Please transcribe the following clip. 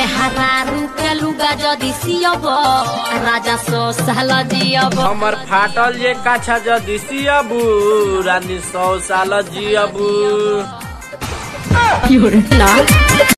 मेहरारू के लुगा जदी सियब राजा 100 साल जियब। हमर फाटल जे काछा जदी सियबू रानी 100 साल जियबू। ना